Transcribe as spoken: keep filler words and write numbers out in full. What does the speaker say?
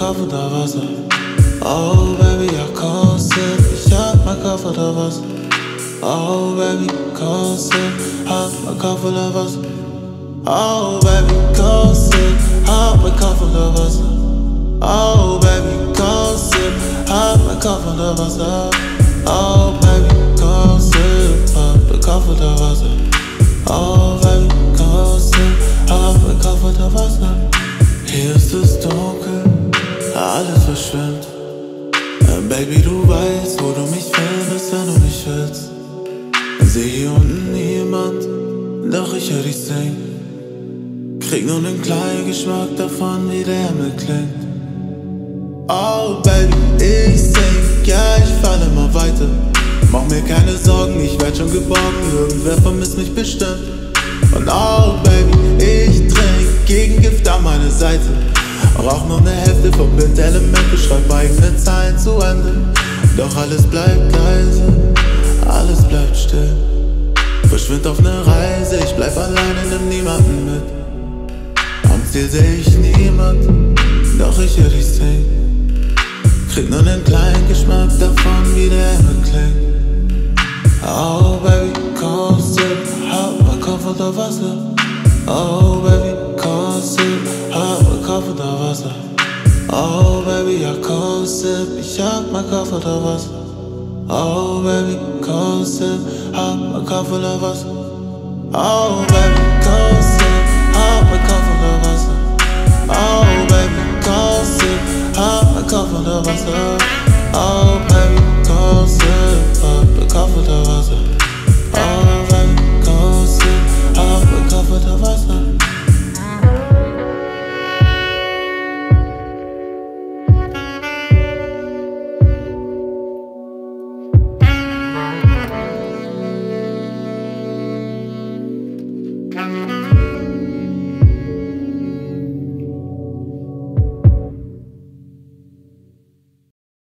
Kopf unter Wasser. Oh Baby, ja komm, sip, ich hab mein Kopf unter Wasser. Oh Baby, komm, sip, hab mein Kopf unter Wasser. Oh Baby, komm, sip, hab mein Kopf unter Wasser. Oh Baby, komm, sip, hab mein Kopf unter Wasser. Oh Baby, komm, sip, hab mein Kopf unter Wasser. Oh Baby, komm, sip, hab mein Kopf unter Wasser. Hier ist es dunkel, alles verschwimmt. Baby, du weißt, wo du mich findest, wenn du mich willst. Seh hier unten niemand, doch ich hör dich singen. Krieg nur nen kleinen Geschmack davon, wie der Himmel klingt. Oh Baby, ich sing, ja ich fall immer weiter. Mach mir keine Sorgen, ich werd schon geborgen, irgendwer vermisst mich bestimmt. Und oh Baby, ich trink Gegengift an meine Seite. Rauch nur ne Hälfte, verbind Elemente, schreib eigene Zeilen zu Ende. Doch alles bleibt leise, alles bleibt still. Verschwind auf ne Reise, ich bleib alleine, nimm niemanden mit. Am Ziel seh ich niemand, doch ich hör dich singen. Krieg nur nen kleinen Geschmack davon, wie der Himmel klingt. Oh Baby, komm, sip, hab mein Kopf unter Wasser. Oh Baby, komm, sip, hab mein Kopf unter Wasser. Oh Baby, ja komm, sip, ich hab mein Kopf unter Wasser. Oh Baby, komm, sip, hab mein Kopf unter Wasser. Oh Baby, komm, sip, hab mein Kopf unter Wasser. Oh Baby, komm, sip, hab mein Kopf unter Wasser.